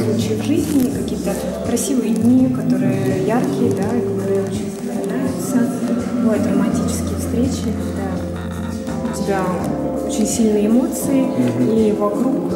случаи в жизни, какие-то красивые дни, которые яркие, да, и которые очень запоминаются. Бывают романтические встречи, когда у тебя очень сильные эмоции, и вокруг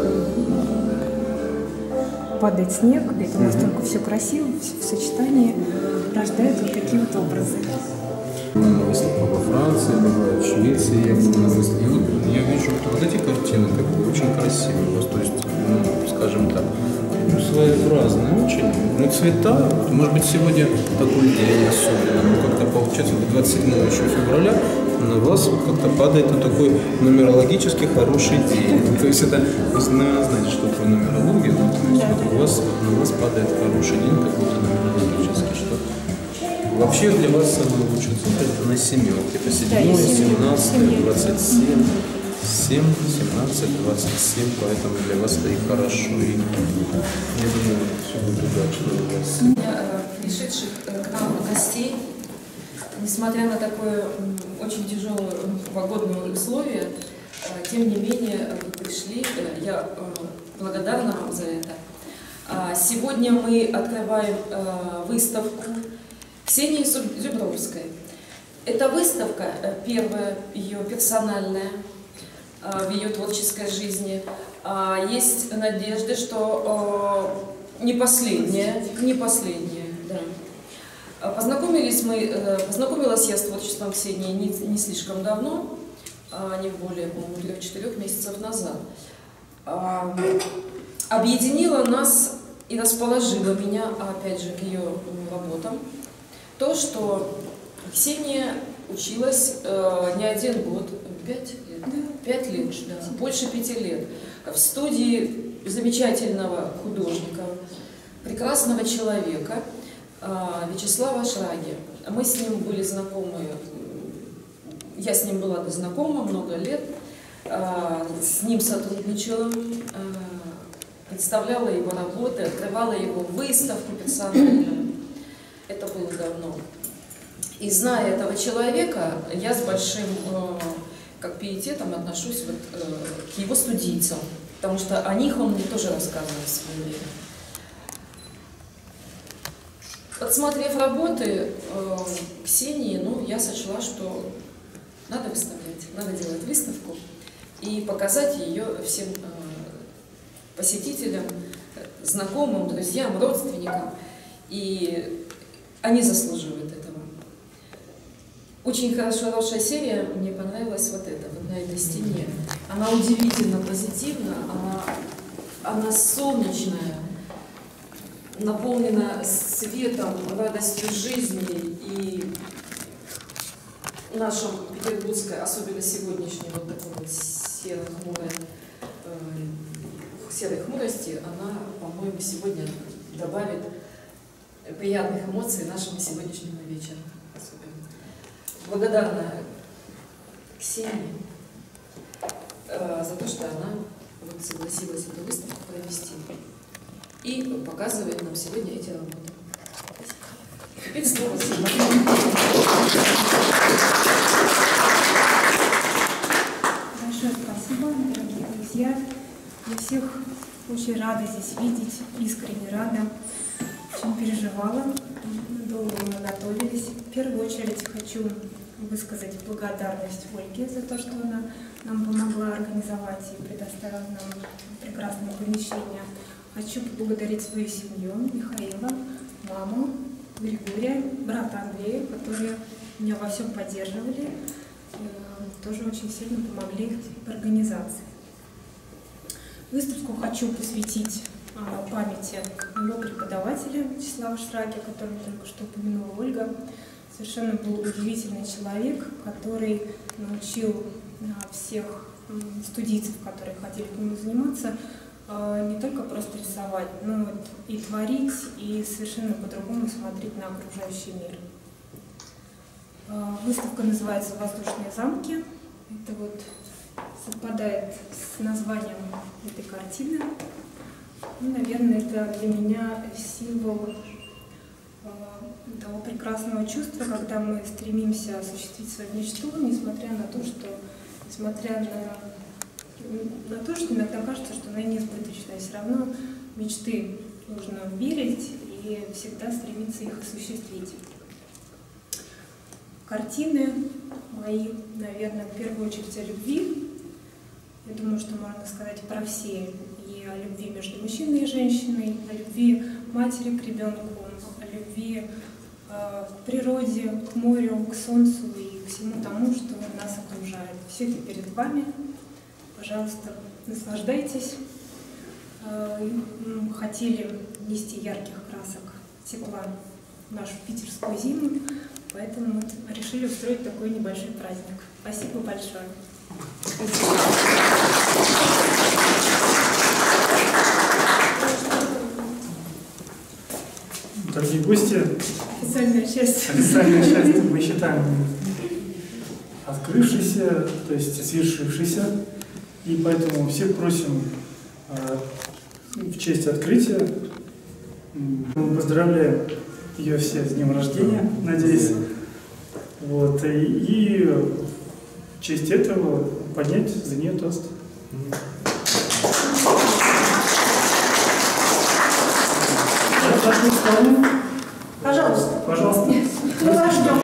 падает снег, это настолько все красиво, все в сочетании рождает вот такие вот образы. На выставках во Франции, бывает в Швеции, я был на выставке. И вот я вижу, что вот эти картины как бы очень красивые, у вас, то есть, ну, скажем так, своеобразные очень. Ну, цвета, может быть, сегодня такой день особенно, ну, как-то получается, 27 еще февраля на вас вот как-то падает на такой нумерологически хороший день. То есть это, наверное, знаете, что такое нумерология, да? То есть вот у вас на вас падает хороший день, какой-то нумерологический, что вообще для вас самое лучшее цифра это на семерке. По 7, 17, 27, 7, 17, 27, поэтому для вас это и хорошо. И я думаю, все будет удачно у вас. Пришедших к нам гостей, несмотря на такое очень тяжелое погодное условие, тем не менее вы пришли. Я благодарна вам за это. Сегодня мы открываем выставку Ксении Зубровской. Эта выставка первая, ее персональная в ее творческой жизни. Есть надежда, что не последняя, да. Познакомилась я с творчеством Ксении не слишком давно, не более, по-моему, 3-4 месяцев назад. Объединила нас и расположила меня, опять же, к ее работам. То, что Ксения училась не один год, 5 лет, да, больше 5 лет, в студии замечательного художника, прекрасного человека Вячеслава Шраги. Мы с ним были знакомы, я с ним была знакома много лет, с ним сотрудничала, представляла его работы, открывала его выставки персональные. Это было давно. И зная этого человека, я с большим как пиететом отношусь вот, к его студийцам, потому что о них он мне тоже рассказывал в свое время. Подсмотрев работы Ксении, ну, я сочла, что надо выставлять, надо делать выставку и показать ее всем посетителям, знакомым, друзьям, родственникам. И они заслуживают этого. Очень хорошая серия, мне понравилась вот эта, вот на этой стене. Она удивительно позитивна, она солнечная, наполнена светом, радостью жизни. И наша петербургская, особенно сегодняшняя, вот такой вот серой хмурости, она, по-моему, сегодня добавит приятных эмоций нашему сегодняшнему вечеру. Благодарна Ксении за то, что она вот согласилась эту выставку провести и показывает нам сегодня эти работы. Теперь слово Большое спасибо, дорогие друзья. Я всех очень рада здесь видеть, искренне рада. Очень переживала, долго мы готовились. В первую очередь хочу высказать благодарность Ольге за то, что она нам помогла организовать и предоставила нам прекрасное помещение. Хочу поблагодарить свою семью, Михаила, маму, Григория, брата Андрея, которые меня во всем поддерживали, тоже очень сильно помогли в организации. Выставку хочу посвятить памяти моего преподавателя Вячеслава Шраги, которого только что упомянула Ольга. Совершенно был удивительный человек, который научил всех студийцев, которые хотели к нему заниматься, не только просто рисовать, но и творить, и совершенно по-другому смотреть на окружающий мир. Выставка называется «Воздушные замки». Это вот совпадает с названием этой картины. Ну, наверное, это для меня символ того прекрасного чувства, когда мы стремимся осуществить свою мечту, несмотря на то, что иногда кажется, что она несбыточная. Все равно мечты нужно верить и всегда стремиться их осуществить. Картины мои, наверное, в первую очередь о любви. Я думаю, что можно сказать про все. И о любви между мужчиной и женщиной, о любви матери к ребенку, о любви к природе, к морю, к солнцу и к всему тому, что нас окружает. Все это перед вами. Пожалуйста, наслаждайтесь. Хотели внести ярких красок, тепла в нашу питерскую зиму, поэтому мы решили устроить такой небольшой праздник. Спасибо большое. Дорогие гости, Официальная часть. официальная часть мы считаем открывшейся, то есть свершившейся, и поэтому всех просим в честь открытия. Мы поздравляем ее все с днем рождения, надеюсь. Вот, и в честь этого поднять за нее тост. Пожалуйста.